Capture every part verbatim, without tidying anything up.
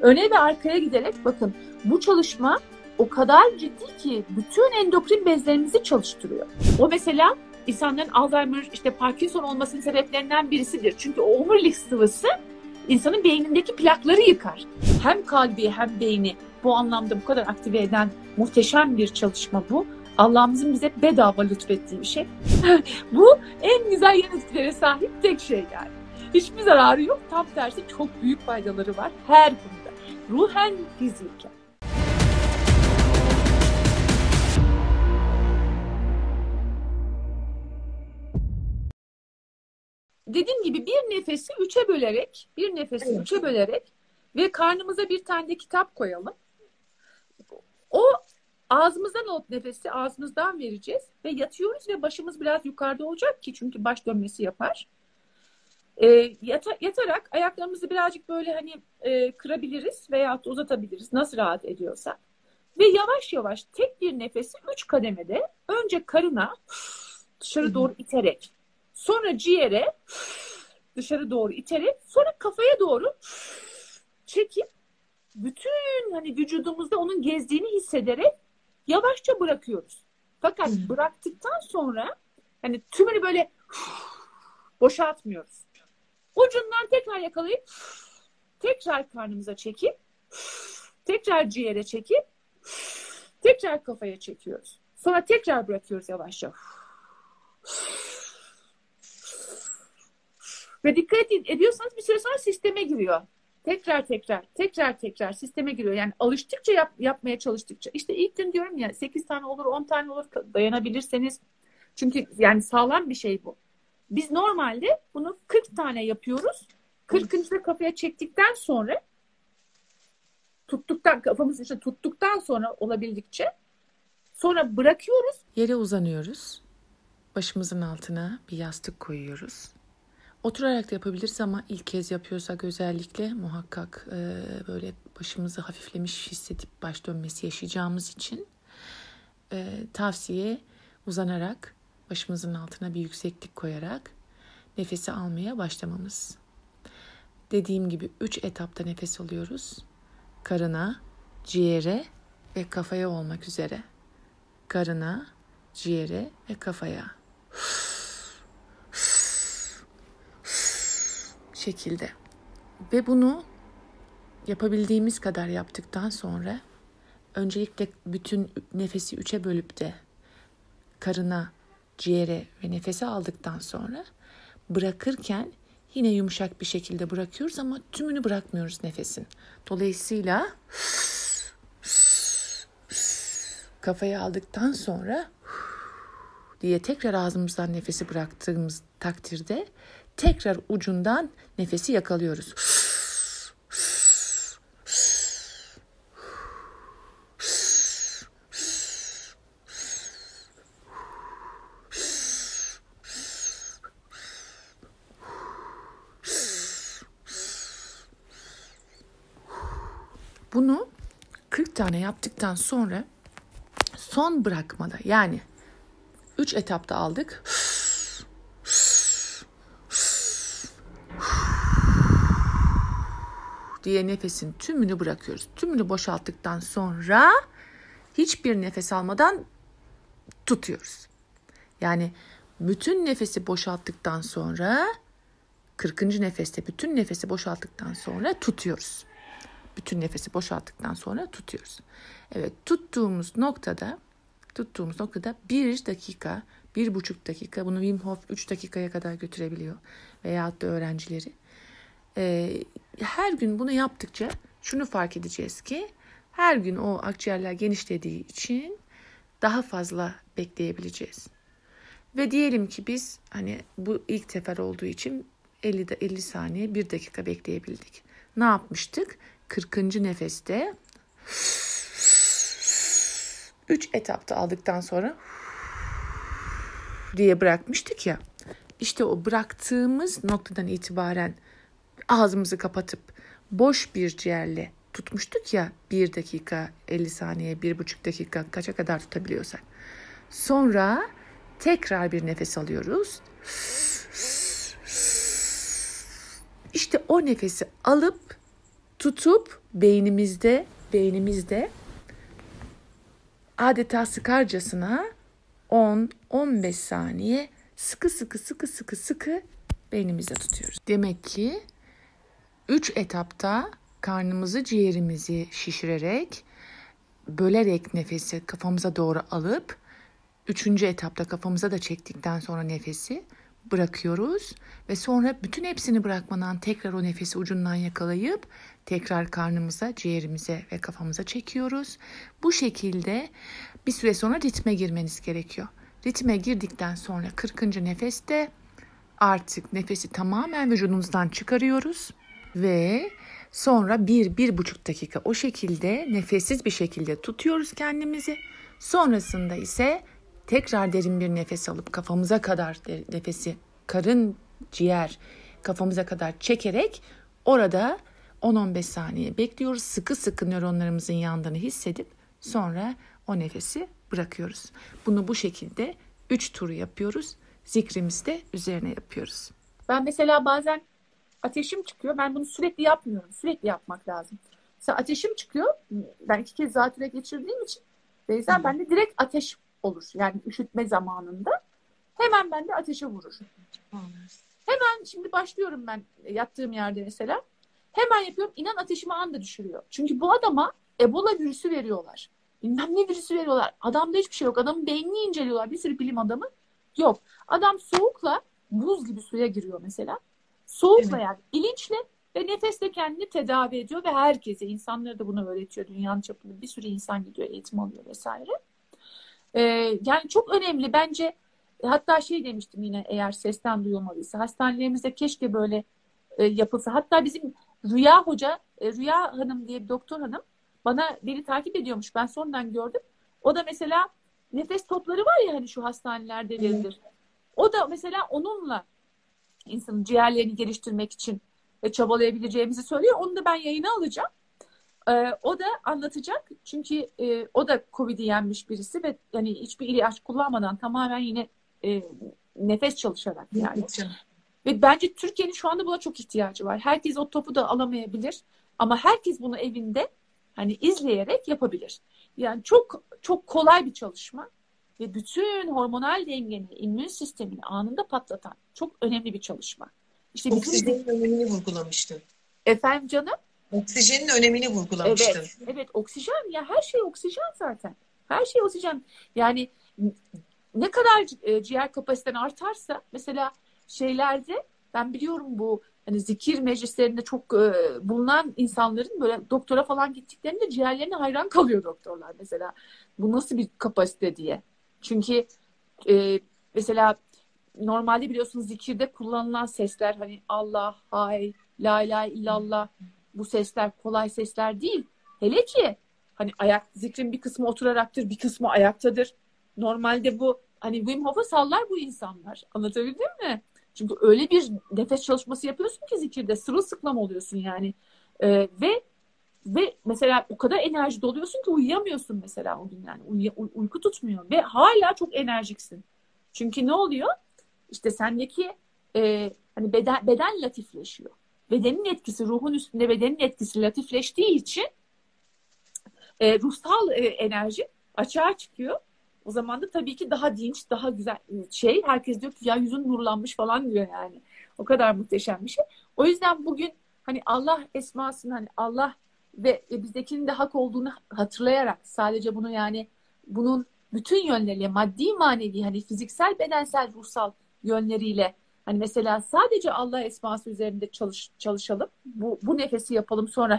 Öne ve arkaya giderek bakın bu çalışma o kadar ciddi ki bütün endokrin bezlerimizi çalıştırıyor. O mesela insanların Alzheimer, işte Parkinson olmasının sebeplerinden birisidir. Çünkü o omurilik sıvısı insanın beynindeki plakları yıkar. Hem kalbi hem beyni bu anlamda bu kadar aktive eden muhteşem bir çalışma bu. Allah'ımızın bize bedava lütfettiği bir şey. Bu en güzel yan etkilere sahip tek şey yani. Hiçbir zararı yok. Tam tersi çok büyük faydaları var her konuda. Ruhen, fiziken. Dediğim gibi bir nefesi üçe bölerek, bir nefesi evet. üçe bölerek ve karnımıza bir tane de kitap koyalım. O ağzımızdan alıp nefesi ağzımızdan vereceğiz ve yatıyoruz ve başımız biraz yukarıda olacak ki çünkü baş dönmesi yapar. E, yata, yatarak ayaklarımızı birazcık böyle hani e, kırabiliriz veya uzatabiliriz nasıl rahat ediyorsa. Ve yavaş yavaş tek bir nefesi üç kademede önce karına dışarı doğru iterek, sonra ciğere dışarı doğru iterek, sonra kafaya doğru çekip bütün hani vücudumuzda onun gezdiğini hissederek yavaşça bırakıyoruz. Fakat bıraktıktan sonra hani tümünü böyle boşaltmıyoruz. Ucundan tekrar yakalayıp tekrar karnımıza çekip tekrar ciğere çekip tekrar kafaya çekiyoruz. Sonra tekrar bırakıyoruz yavaşça. Ve dikkat ediyorsanız bir süre sonra sisteme giriyor. Tekrar tekrar, tekrar tekrar sisteme giriyor. Yani alıştıkça yap, yapmaya çalıştıkça. İşte ilk gün diyorum ya sekiz tane olur, on tane olur dayanabilirseniz. Çünkü yani sağlam bir şey bu. Biz normalde bunu kırk tane yapıyoruz. kırkıncı kafaya çektikten sonra tuttuktan, kafamızı işte tuttuktan sonra olabildikçe sonra bırakıyoruz. Yere uzanıyoruz. Başımızın altına bir yastık koyuyoruz. Oturarak da yapabiliriz ama ilk kez yapıyorsak özellikle muhakkak e, böyle başımızı hafiflemiş hissedip baş dönmesi yaşayacağımız için e, tavsiye uzanarak başımızın altına bir yükseklik koyarak nefesi almaya başlamamız. Dediğim gibi üç etapta nefes alıyoruz. Karına, ciğere ve kafaya olmak üzere. Karına, ciğere ve kafaya. Şekilde. Ve bunu yapabildiğimiz kadar yaptıktan sonra öncelikle bütün nefesi üçe bölüp de karına, ciğere ve nefese aldıktan sonra bırakırken yine yumuşak bir şekilde bırakıyoruz ama tümünü bırakmıyoruz nefesin. Dolayısıyla kafaya aldıktan sonra diye tekrar ağzımızdan nefesi bıraktığımız takdirde tekrar ucundan nefesi yakalıyoruz. Bunu kırk tane yaptıktan sonra son bırakmada yani üç etapta aldık. diye nefesin tümünü bırakıyoruz. Tümünü boşalttıktan sonra hiçbir nefes almadan tutuyoruz. Yani bütün nefesi boşalttıktan sonra kırkıncı nefeste bütün nefesi boşalttıktan sonra tutuyoruz. Bütün nefesi boşalttıktan sonra tutuyoruz. Evet, tuttuğumuz noktada tuttuğumuz noktada bir dakika, bir buçuk dakika, bunu Wim Hof üç dakikaya kadar götürebiliyor veyahut da öğrencileri. Ee, her gün bunu yaptıkça şunu fark edeceğiz ki her gün o akciğerler genişlediği için daha fazla bekleyebileceğiz. Ve diyelim ki biz hani bu ilk sefer olduğu için elli, elli saniye bir dakika bekleyebildik. Ne yapmıştık? kırkıncı nefeste üç etapta aldıktan sonra diye bırakmıştık ya. İşte o bıraktığımız noktadan itibaren ağzımızı kapatıp boş bir ciğerle tutmuştuk ya bir dakika, elli saniye, bir buçuk dakika kaça kadar tutabiliyorsak. Sonra tekrar bir nefes alıyoruz. İşte o nefesi alıp tutup beynimizde beynimizde adeta sıkarcasına on on beş saniye sıkı sıkı sıkı sıkı sıkı beynimizde tutuyoruz. Demek ki üç etapta karnımızı, ciğerimizi şişirerek, bölerek nefesi kafamıza doğru alıp, üçüncü etapta kafamıza da çektikten sonra nefesi bırakıyoruz. Ve sonra bütün hepsini bırakmadan tekrar o nefesi ucundan yakalayıp tekrar karnımıza, ciğerimize ve kafamıza çekiyoruz. Bu şekilde bir süre sonra ritme girmeniz gerekiyor. Ritme girdikten sonra kırkıncı nefeste artık nefesi tamamen vücudumuzdan çıkarıyoruz. Ve sonra bir, bir buçuk dakika o şekilde nefessiz bir şekilde tutuyoruz kendimizi. Sonrasında ise tekrar derin bir nefes alıp kafamıza kadar nefesi, karın, ciğer, kafamıza kadar çekerek orada on on beş saniye bekliyoruz. Sıkı sıkı nöronlarımızın yandığını hissedip sonra o nefesi bırakıyoruz. Bunu bu şekilde üç tur yapıyoruz. Zikrimizi de üzerine yapıyoruz. Ben mesela bazen ateşim çıkıyor. Ben bunu sürekli yapmıyorum. Sürekli yapmak lazım. Mesela ateşim çıkıyor. Ben iki kez zatüre geçirdiğim için Beyza bende direkt ateş olur. Yani üşütme zamanında. Hemen bende ateşe vurur. Hemen şimdi başlıyorum ben yattığım yerde mesela. Hemen yapıyorum. İnan ateşimi anda düşürüyor. Çünkü bu adama Ebola virüsü veriyorlar. Bilmem ne virüsü veriyorlar. Adamda hiçbir şey yok. Adamın beynini inceliyorlar. Bir sürü bilim adamı. Yok. Adam soğukla buz gibi suya giriyor mesela. Soğukla evet. Yani bilinçle ve nefesle kendini tedavi ediyor ve herkese, insanlara da bunu öğretiyor. Dünyanın çapında bir sürü insan gidiyor, eğitim alıyor vesaire. Ee, yani çok önemli bence. Hatta şey demiştim yine, eğer sesten duyulmadıysa, hastanelerimizde keşke böyle e, yapılsa. Hatta bizim Rüya Hoca, e, Rüya Hanım diye bir doktor hanım bana, beni takip ediyormuş. Ben sonradan gördüm. O da mesela nefes topları var ya hani şu hastanelerde verilir. O da mesela onunla insanın ciğerlerini geliştirmek için çabalayabileceğimizi söylüyor. Onu da ben yayına alacağım. Ee, o da anlatacak. Çünkü e, o da Covid'i yenmiş birisi ve yani hiçbir ilaç kullanmadan tamamen yine e, nefes çalışarak yani. Ve bence Türkiye'nin şu anda buna çok ihtiyacı var. Herkes o topu da alamayabilir. Ama herkes bunu evinde hani izleyerek yapabilir. Yani çok çok kolay bir çalışma. Ve bütün hormonal dengeni, immün sistemini anında patlatan çok önemli bir çalışma. İşte Oksijenin bizim... önemini vurgulamıştın. Efendim canım? Oksijenin önemini vurgulamıştın. Evet, evet oksijen ya, her şey oksijen zaten. Her şey oksijen. Yani ne kadar ciğer kapasiten artarsa mesela şeylerde, ben biliyorum bu hani zikir meclislerinde çok e, bulunan insanların böyle doktora falan gittiklerinde ciğerlerine hayran kalıyor doktorlar mesela. Bu nasıl bir kapasite diye. Çünkü e, mesela normalde biliyorsunuz zikirde kullanılan sesler hani Allah, hay, la ilahe illallah, bu sesler kolay sesler değil. Hele ki hani ayak, zikrin bir kısmı oturaraktır, bir kısmı ayaktadır. Normalde bu hani Wim Hof'a sallar bu insanlar. Anlatabildim mi? Çünkü öyle bir nefes çalışması yapıyorsun ki zikirde sırılsıklam oluyorsun yani. Ee, ve ve mesela o kadar enerji doluyorsun ki uyuyamıyorsun mesela o gün yani. Uy- uy- uyku tutmuyor ve hala çok enerjiksin. Çünkü ne oluyor? İşte sendeki e, hani beden, beden latifleşiyor. Bedenin etkisi, ruhun üstünde bedenin etkisi latifleştiği için e, ruhsal e, enerji açığa çıkıyor. O zaman da tabii ki daha dinç, daha güzel şey. Herkes diyor ki ya yüzün nurlanmış falan diyor yani. O kadar muhteşem bir şey. O yüzden bugün hani Allah esmasını, hani Allah ve bizdekinin de hak olduğunu hatırlayarak, sadece bunu yani bunun bütün yönleriyle, maddi manevi, hani fiziksel, bedensel, ruhsal yönleriyle, hani mesela sadece Allah esması üzerinde çalış, çalışalım. Bu, bu nefesi yapalım, sonra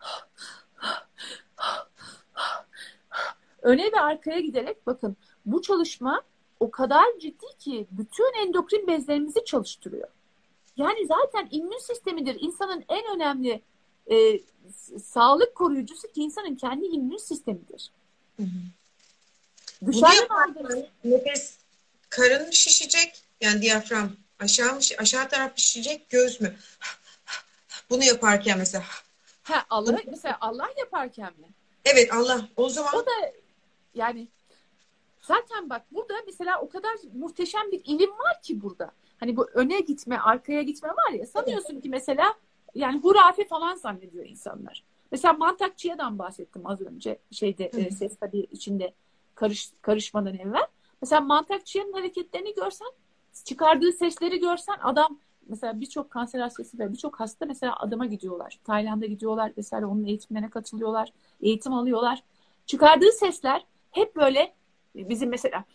öne ve arkaya giderek bakın, bu çalışma o kadar ciddi ki bütün endokrin bezlerimizi çalıştırıyor. Yani zaten immün sistemidir. İnsanın en önemli e, sağlık koruyucusu ki insanın kendi immün sistemidir. Hı hı. Dışarıdan aldığınız nefes, karın mı şişecek? Yani diyafram aşağı mı, aşağı taraf mı şişecek, göz mü? Bunu yaparken mesela. Ha, Allah mesela Allah yaparken mi? Evet, Allah. O zaman o da yani zaten bak burada mesela o kadar muhteşem bir ilim var ki burada. Hani bu öne gitme, arkaya gitme var ya. Sanıyorsun ki mesela yani hurafe falan zannediyor insanlar. Mesela mantakçıyadan bahsettim az önce şeyde e, ses tabii içinde karış, karışmadan evvel. Mesela mantakçıyanın hareketlerini görsen, çıkardığı sesleri görsen adam mesela birçok kanser hastası ve birçok hasta mesela adama gidiyorlar. Tayland'a gidiyorlar vesaire onun eğitimlerine katılıyorlar. Eğitim alıyorlar. Çıkardığı sesler hep böyle bizim mesela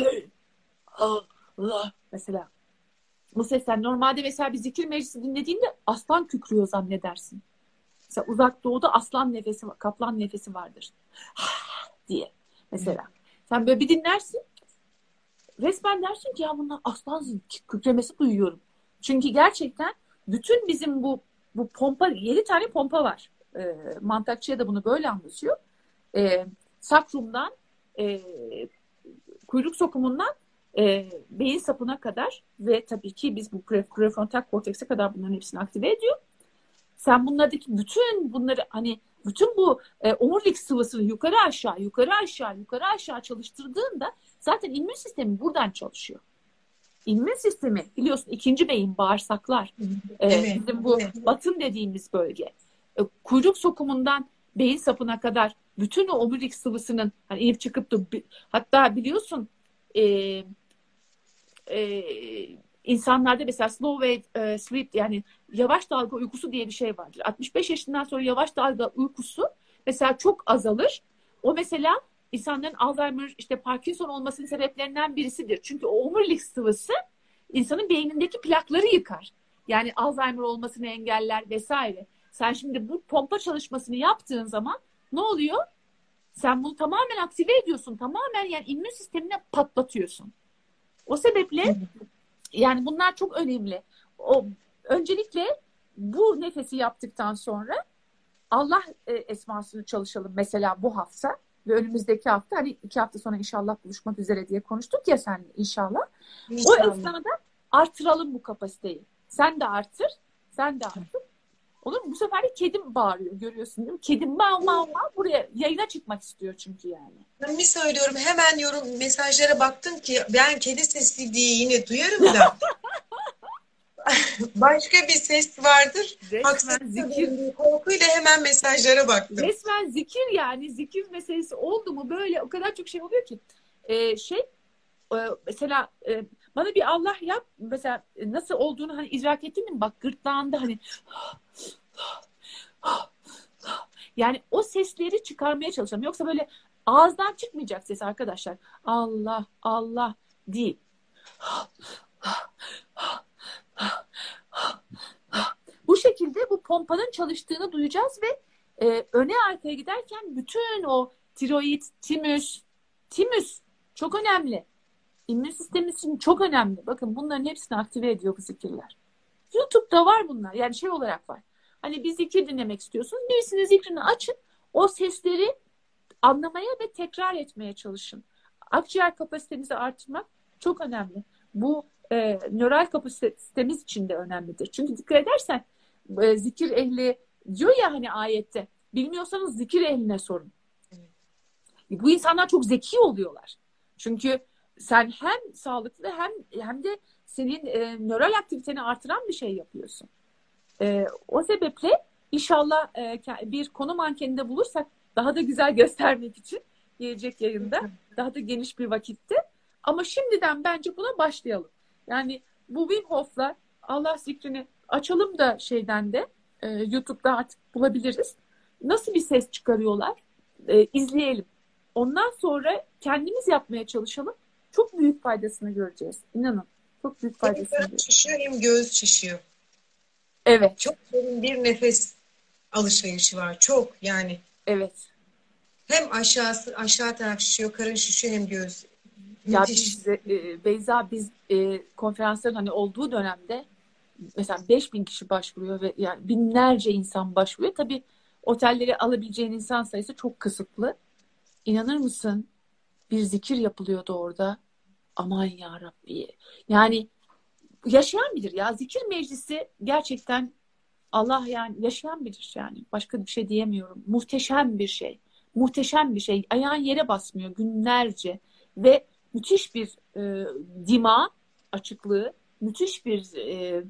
Allah mesela bu sesler normalde mesela bir zikir meclisi dinlediğinde aslan kükrüyor zannedersin. Mesela uzak doğuda aslan nefesi, kaplan nefesi vardır. diye mesela. Sen böyle bir dinlersin resmen dersin ki ya bunlar aslan kükremesi duyuyorum. Çünkü gerçekten bütün bizim bu bu pompa, yedi tane pompa var. E, mantakçıya da bunu böyle anlatıyor. E, sakrumdan e, kuyruk sokumundan e, beyin sapına kadar ve tabii ki biz bu prefrontal kortekse kadar bunların hepsini aktive ediyor. Sen bunlardaki bütün bunları hani bütün bu e, omurilik sıvısını yukarı aşağı yukarı aşağı yukarı aşağı çalıştırdığında zaten immün sistemi buradan çalışıyor. İmmün sistemi biliyorsun ikinci beyin bağırsaklar. E, evet, bizim bu evet. batın dediğimiz bölge. E, kuyruk sokumundan beyin sapına kadar bütün o omurilik sıvısının hani inip çıkıp da hatta biliyorsun e, e, insanlarda mesela slow wave e, sleep yani yavaş dalga uykusu diye bir şey vardır. altmış beş yaşından sonra yavaş dalga uykusu mesela çok azalır. O mesela insanların Alzheimer, işte Parkinson olmasının sebeplerinden birisidir. Çünkü o omurilik sıvısı insanın beynindeki plakları yıkar. Yani Alzheimer olmasını engeller vesaire. Sen şimdi bu pompa çalışmasını yaptığın zaman ne oluyor? Sen bunu tamamen aktive ediyorsun. Tamamen yani immün sistemine patlatıyorsun. O sebeple yani bunlar çok önemli. O öncelikle bu nefesi yaptıktan sonra Allah e, esmasını çalışalım mesela bu hafta ve önümüzdeki hafta hani iki hafta sonra inşallah buluşmak üzere diye konuştuk ya seninle inşallah. İnşallah. O esnada artıralım bu kapasiteyi. Sen de artır, sen de artır. Olur mu? Bu sefer de kedim bağırıyor görüyorsun değil mi? Kedim mav mav mav buraya yayına çıkmak istiyor çünkü yani. Ben bir söylüyorum hemen yorum mesajlara baktım ki ben kedi sesi diye yine duyarım da. Başka bir ses vardır. Resmen zikir. Korkuyla hemen mesajlara baktım. Resmen zikir yani. Zikir meselesi oldu mu böyle o kadar çok şey oluyor ki. Ee, şey e, mesela e, bana bir Allah yap. Mesela e, nasıl olduğunu hani idrak ettin mi? Bak gırtlağında hani yani o sesleri çıkarmaya çalışalım. Yoksa böyle ağızdan çıkmayacak ses arkadaşlar. Allah Allah değil. Bu şekilde bu pompanın çalıştığını duyacağız ve e, öne arkaya giderken bütün o tiroid, timüs, timüs çok önemli. İmmün sistemimiz için çok önemli. Bakın bunların hepsini aktive ediyor bu zikirler. YouTube'da var bunlar. Yani şey olarak var. Hani bir zikir dinlemek istiyorsunuz. Birisinin zikrini açın. O sesleri anlamaya ve tekrar etmeye çalışın. Akciğer kapasitenizi artırmak çok önemli. Bu e, nöral kapasitemiz için de önemlidir. Çünkü dikkat edersen e, zikir ehli diyor ya hani ayette bilmiyorsanız zikir ehline sorun. Evet. Bu insanlar çok zeki oluyorlar. Çünkü sen hem sağlıklı hem hem de senin e, nöral aktiviteni artıran bir şey yapıyorsun. E, o sebeple inşallah e, bir konu mankeninde bulursak daha da güzel göstermek için gelecek yayında daha da geniş bir vakitte. Ama şimdiden bence buna başlayalım. Yani bu Wim Hof'la Allah zikrini açalım da şeyden de e, YouTube'da artık bulabiliriz. Nasıl bir ses çıkarıyorlar? E, izleyelim. Ondan sonra kendimiz yapmaya çalışalım. Çok büyük faydasını göreceğiz. İnanın. Çok büyük faydasını göreceğiz. Hem şişiyor hem göğüs şişiyor. Evet. Çok derin bir nefes alışverişi var. Çok yani. Evet. Hem aşağısı aşağı taraf şişiyor, karın şişiyor hem göğüs. Ya biz, e, Beyza biz e, konferansların hani olduğu dönemde mesela beş bin kişi başvuruyor ve yani binlerce insan başvuruyor. Tabii otelleri alabileceğin insan sayısı çok kısıtlı. İnanır mısın? Bir zikir yapılıyordu orada. Aman ya Rabbi. Yani yaşayan bilir ya. Zikir meclisi gerçekten Allah yani yaşayan bilir yani. Başka bir şey diyemiyorum. Muhteşem bir şey. Muhteşem bir şey. Ayağın yere basmıyor günlerce ve müthiş bir e, dima açıklığı, müthiş bir e,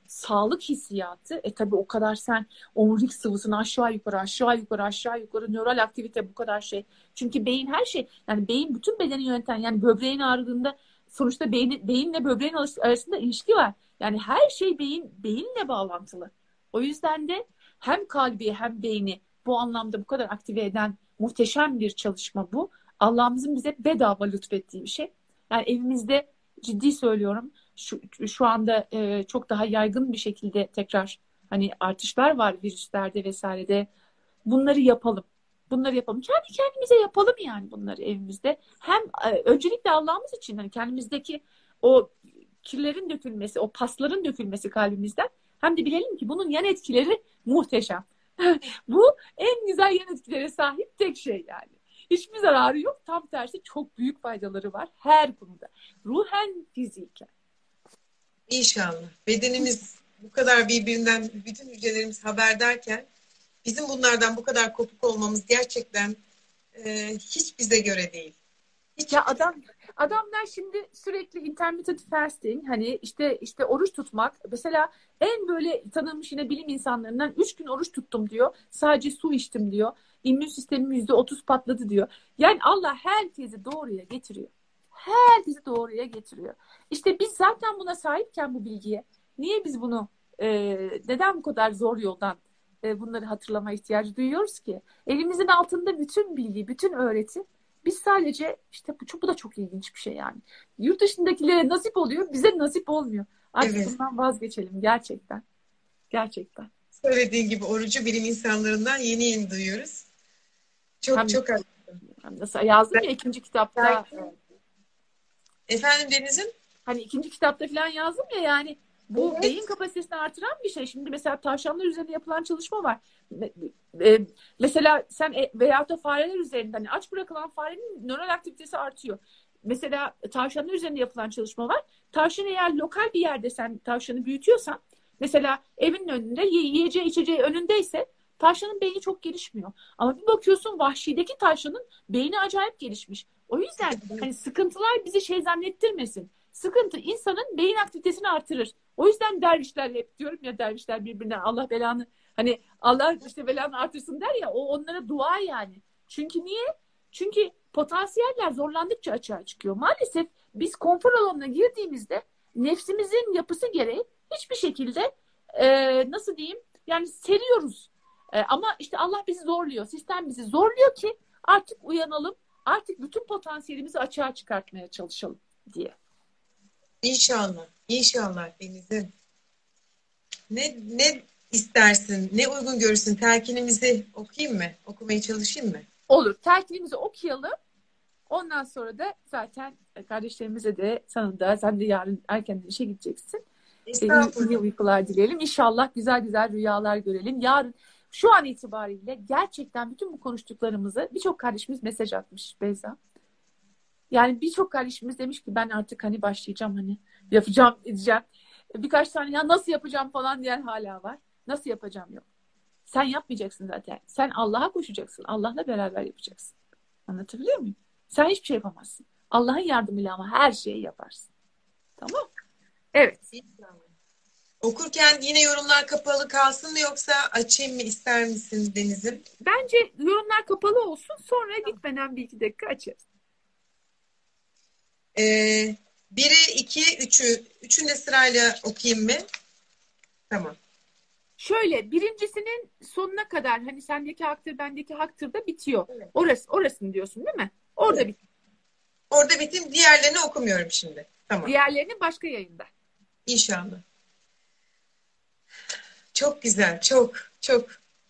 sağlık hissiyatı. E tabii o kadar sen omurilik sıvısını aşağı yukarı aşağı yukarı aşağı yukarı nöral aktivite bu kadar şey. Çünkü beyin her şey, yani beyin bütün bedeni yöneten, yani böbreğin ağrıdığında sonuçta beyin, beyinle böbreğin arasında ilişki var. Yani her şey beyin beyinle bağlantılı. O yüzden de hem kalbi hem beyni bu anlamda bu kadar aktive eden muhteşem bir çalışma bu. Allah'ımızın bize bedava lütfettiği bir şey. Yani evimizde, ciddi söylüyorum, şu, şu anda e, çok daha yaygın bir şekilde tekrar hani artışlar var virüslerde vesairede. Bunları yapalım. Bunları yapalım. Kendi kendimize yapalım yani bunları evimizde. Hem e, öncelikle Allah'ımız için, hani kendimizdeki o kirlerin dökülmesi, o pasların dökülmesi kalbimizden, hem de bilelim ki bunun yan etkileri muhteşem. Bu en güzel yan etkilere sahip tek şey yani. Hiçbir zararı yok. Tam tersi çok büyük faydaları var her konuda. Ruhen, fiziken. İnşallah. Bedenimiz bu kadar birbirinden, bütün hücrelerimiz haberdarken bizim bunlardan bu kadar kopuk olmamız gerçekten e, hiç bize göre değil. Hiç Ya adam adamlar şimdi sürekli intermittent fasting, hani işte işte oruç tutmak. Mesela en böyle tanınmış yine bilim insanlarından üç gün oruç tuttum diyor. Sadece su içtim diyor. İmmün sistemim yüzde otuz patladı diyor. Yani Allah herkesi doğruya getiriyor. Herkesi doğruya getiriyor. İşte biz zaten buna sahipken, bu bilgiye, niye biz bunu e, neden bu kadar zor yoldan e, bunları hatırlama ihtiyacı duyuyoruz ki? Elimizin altında bütün bilgi, bütün öğreti. Biz sadece işte bu, bu da çok ilginç bir şey yani. Yurt dışındakilere nasip oluyor, bize nasip olmuyor. Artık Evet. bundan vazgeçelim gerçekten. Gerçekten. Söylediğin gibi orucu bilim insanlarından yeni yeni duyuyoruz. Çok Hem, çok hem nasıl yazdım ya ikinci kitapta. Efendim Deniz'im? Hani ikinci kitapta falan yazdım ya, yani bu Evet. beyin kapasitesini artıran bir şey. Şimdi mesela tavşanlar üzerinde yapılan çalışma var. E, mesela sen e, veyahut da fareler üzerinde, hani aç bırakılan farenin nöral aktivitesi artıyor. Mesela tavşanlar üzerinde yapılan çalışma var. Tavşan, eğer lokal bir yerde sen tavşanı büyütüyorsan, mesela evinin önünde yiyeceği içeceği önündeyse, tavşanın beyni çok gelişmiyor. Ama bir bakıyorsun vahşideki tavşanın beyni acayip gelişmiş. O yüzden hani sıkıntılar bizi şey zannettirmesin. Sıkıntı insanın beyin aktivitesini artırır. O yüzden dervişler, hep diyorum ya, dervişler birbirine Allah belanı, hani Allah işte belanı artırsın der ya, o onlara dua yani. Çünkü niye? Çünkü potansiyeller zorlandıkça açığa çıkıyor. Maalesef biz konfor alanına girdiğimizde nefsimizin yapısı gereği hiçbir şekilde e, nasıl diyeyim, yani seriyoruz. E, ama işte Allah bizi zorluyor. Sistem bizi zorluyor ki artık uyanalım. Artık bütün potansiyelimizi açığa çıkartmaya çalışalım diye. İnşallah. İnşallah Deniz'im. Ne, ne istersin? Ne uygun görürsün? Telkinimizi okuyayım mı? Okumaya çalışayım mı? Olur. Telkinimizi okuyalım. Ondan sonra da zaten kardeşlerimize de, sana da, sen de yarın erken işe gideceksin. Estağfurullah. İyi uykular dileyelim. İnşallah güzel güzel rüyalar görelim. Yarın şu an itibariyle gerçekten bütün bu konuştuklarımızı birçok kardeşimiz mesaj atmış Beyza. Yani birçok kardeşimiz demiş ki ben artık hani başlayacağım, hani yapacağım, edeceğim. Birkaç tane ya nasıl yapacağım falan diyen hala var. Nasıl yapacağım yok. Sen yapmayacaksın zaten. Sen Allah'a koşacaksın. Allah'la beraber yapacaksın. Anlatabiliyor muyum? Sen hiçbir şey yapamazsın. Allah'ın yardımıyla ama her şeyi yaparsın. Tamam. Evet. Okurken yine yorumlar kapalı kalsın mı yoksa açayım mı, ister misin Deniz'im? Bence yorumlar kapalı olsun. Sonra gitmeden bir iki dakika açarız. Ee, biri, iki, üçü. Üçünü de sırayla okuyayım mı? Tamam. Şöyle, birincisinin sonuna kadar, hani sendeki haktır bendeki haktır da bitiyor. Evet. Orası, orasını diyorsun değil mi? Orada Evet. bitiyor. Orada biteyim. Diğerlerini okumuyorum şimdi. Tamam. Diğerlerini başka yayında. İnşallah. Çok güzel. Çok, çok.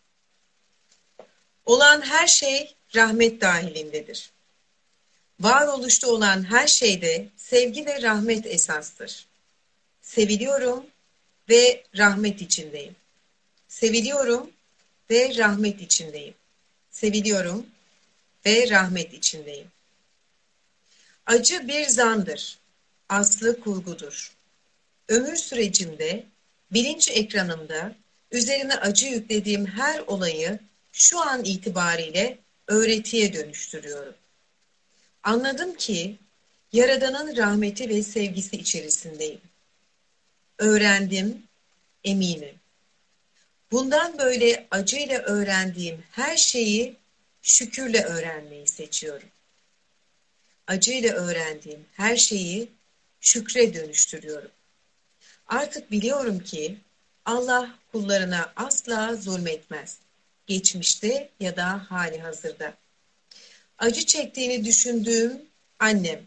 Olan her şey rahmet dahilindedir. Varoluşta olan her şeyde sevgi ve rahmet esastır. Seviliyorum ve rahmet içindeyim. Seviliyorum ve rahmet içindeyim. Seviliyorum ve rahmet içindeyim. Acı bir zandır. Aslı kurgudur. Ömür sürecimde, bilinç ekranımda üzerine acı yüklediğim her olayı şu an itibariyle öğretiye dönüştürüyorum. Anladım ki Yaradan'ın rahmeti ve sevgisi içerisindeyim. Öğrendim, eminim. Bundan böyle acıyla öğrendiğim her şeyi şükürle öğrenmeyi seçiyorum. Acıyla öğrendiğim her şeyi şükre dönüştürüyorum. Artık biliyorum ki Allah kullarına asla zulmetmez. Geçmişte ya da hali hazırda. Acı çektiğini düşündüğüm annem.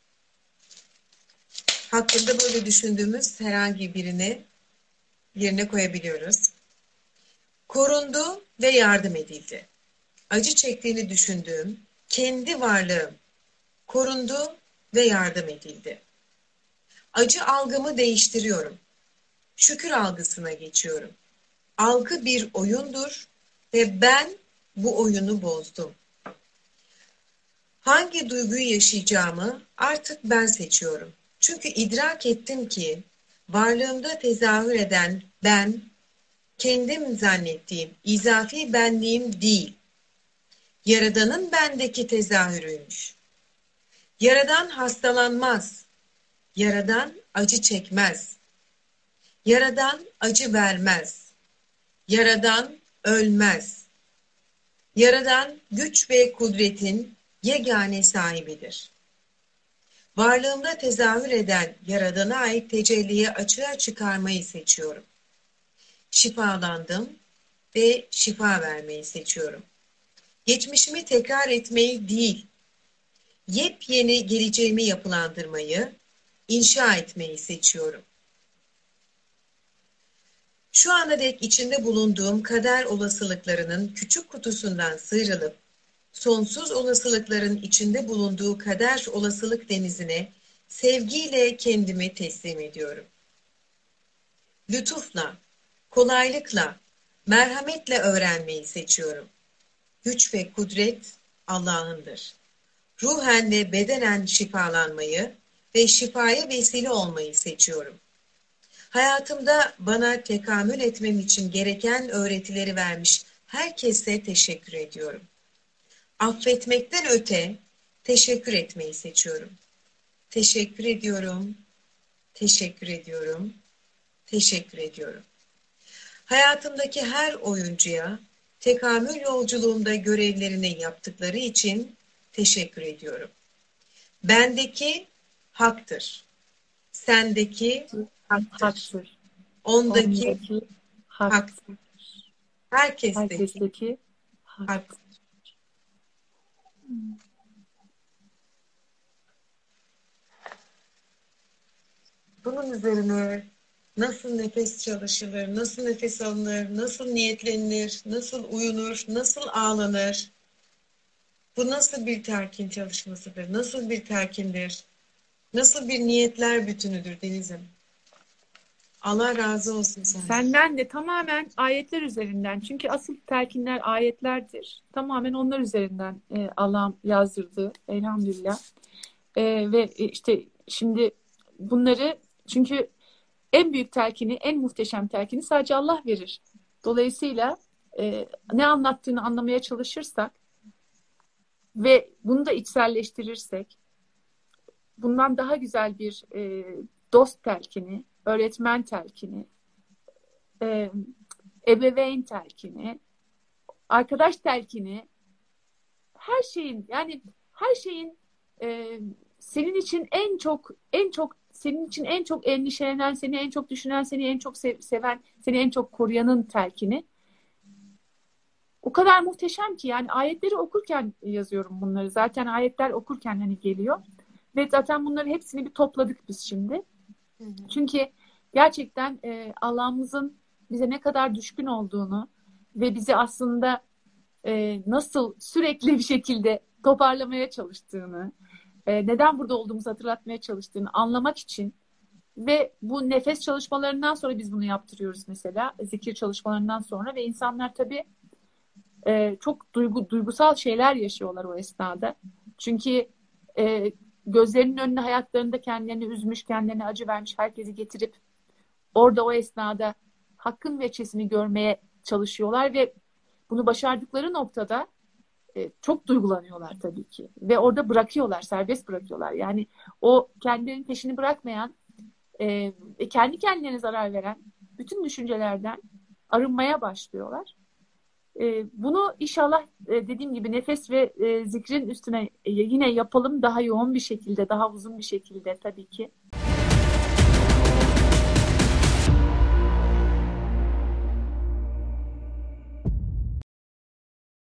Hakkında böyle düşündüğümüz herhangi birini yerine koyabiliyoruz. Korundu ve yardım edildi. Acı çektiğini düşündüğüm kendi varlığım korundu ve yardım edildi. Acı algımı değiştiriyorum. Şükür algısına geçiyorum. Algı bir oyundur ve ben bu oyunu bozdum. Hangi duyguyu yaşayacağımı artık ben seçiyorum. Çünkü idrak ettim ki varlığımda tezahür eden ben, kendim zannettiğim izafi benliğim değil, Yaradan'ın bendeki tezahürüymüş. Yaradan hastalanmaz, Yaradan acı çekmez, Yaradan acı vermez, Yaradan ölmez, Yaradan güç ve kudretin yegane sahibidir. Varlığımda tezahür eden Yaradan'a ait tecelliyi açığa çıkarmayı seçiyorum. Şifalandım ve şifa vermeyi seçiyorum. Geçmişimi tekrar etmeyi değil, yepyeni geleceğimi yapılandırmayı, inşa etmeyi seçiyorum. Şu ana dek içinde bulunduğum kader olasılıklarının küçük kutusundan sıyrılıp, sonsuz olasılıkların içinde bulunduğu kader olasılık denizine sevgiyle kendimi teslim ediyorum. Lütufla, kolaylıkla, merhametle öğrenmeyi seçiyorum. Güç ve kudret Allah'ındır. Ruhen ve bedenen şifalanmayı ve şifaya vesile olmayı seçiyorum. Hayatımda bana tekamül etmem için gereken öğretileri vermiş herkese teşekkür ediyorum. Affetmekten öte teşekkür etmeyi seçiyorum. Teşekkür ediyorum, teşekkür ediyorum, teşekkür ediyorum. Hayatımdaki her oyuncuya tekamül yolculuğumda görevlerini yaptıkları için teşekkür ediyorum. Bendeki haktır. Sendeki haktır. Haktır. Ondaki Ondaki haktır. haktır. Herkesteki Herkesteki haktır. haktır. Bunun üzerine nasıl nefes çalışılır, nasıl nefes alınır, nasıl niyetlenilir, nasıl uyunur, nasıl ağlanır? Bu nasıl bir telkin çalışmasıdır, nasıl bir telkindir, nasıl bir niyetler bütünüdür Deniz'im? Allah razı olsun senden. Senden de tamamen ayetler üzerinden. Çünkü asıl telkinler ayetlerdir. Tamamen onlar üzerinden e, Allah'ım yazdırdı. Elhamdülillah. E, ve işte şimdi bunları çünkü en büyük telkini, en muhteşem telkini sadece Allah verir. Dolayısıyla e, ne anlattığını anlamaya çalışırsak ve bunu da içselleştirirsek bundan daha güzel bir e, dost telkini, öğretmen telkini, e, ebeveyn telkini, arkadaş telkini, her şeyin yani her şeyin e, senin için en çok en çok senin için en çok endişelenen, seni en çok düşünen, seni en çok sev- seven, seni en çok koruyanın telkini. O kadar muhteşem ki yani ayetleri okurken yazıyorum bunları. Zaten ayetler okurken hani geliyor. Ve zaten bunların hepsini bir topladık biz şimdi. Hı hı. Çünkü gerçekten e, Allah'ımızın bize ne kadar düşkün olduğunu ve bizi aslında e, nasıl sürekli bir şekilde toparlamaya çalıştığını, e, neden burada olduğumuzu hatırlatmaya çalıştığını anlamak için ve bu nefes çalışmalarından sonra biz bunu yaptırıyoruz mesela. Zikir çalışmalarından sonra ve insanlar tabii e, çok duygu, duygusal şeyler yaşıyorlar o esnada. Çünkü e, gözlerinin önüne hayatlarında kendilerini üzmüş, kendilerine acı vermiş herkesi getirip orada o esnada hakkın veçesini görmeye çalışıyorlar ve bunu başardıkları noktada e, çok duygulanıyorlar tabii ki. Ve orada bırakıyorlar, serbest bırakıyorlar. Yani o kendilerinin peşini bırakmayan e, kendi kendilerine zarar veren bütün düşüncelerden arınmaya başlıyorlar. E, bunu inşallah e, dediğim gibi nefes ve e, zikrin üstüne e, yine yapalım daha yoğun bir şekilde, daha uzun bir şekilde tabii ki.